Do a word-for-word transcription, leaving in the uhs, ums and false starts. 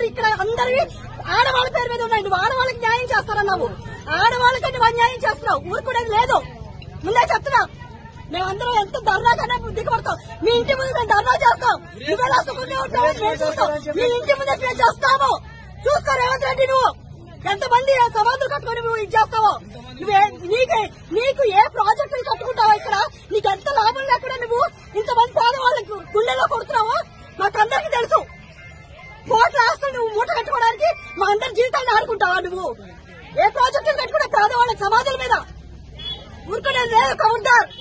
ఇక్కడ అందరివి ఆడవాళ్ళ పేరు మీద ఉన్నాయి. నువ్వు ఆడవాళ్ళకి న్యాయం చేస్తారన్నావు, ఆడవాళ్ళకి నువ్వు అన్యాయం చేస్తున్నావు. ఊరుకునేది లేదు, ముందే చెప్తున్నా. మేమందరం ఎంత ధర్నా కన్నా దిగబడతాం. మీ ఇంటి ముందు మేము ధర్నా చేస్తాం. నువ్వెలా సుఖంగా ఉంటావు మేము చూస్తాం. మీ ఇంటి ముందే మేము చేస్తాము. చూసుకో రేవంత్ రెడ్డి, నువ్వు ఎంతమంది సమాధులు కట్టుకుని నువ్వు ఇది చేస్తావో. నువ్వే నీకే నీకు ఏ ప్రాజెక్టులు కట్టుకుంటావో ఇక్కడ నీకు ఎంత లాభం లేకుండా నువ్వు ఇంతమంది పేదవాళ్ళకి గుండెల్లో కొడుతున్నావో మాకందరికీ తెలుసు. కోట్ల ఆస్తులు నువ్వు మూట కట్టుకోవడానికి మా అందరి జీవితాన్ని ఆడుకుంటావా? నువ్వు ఏ ప్రాజెక్టులు కట్టుకున్నా పేదవాళ్ళకి సమాధుల మీద ఊరుకునేది లేదు. కౌంటర్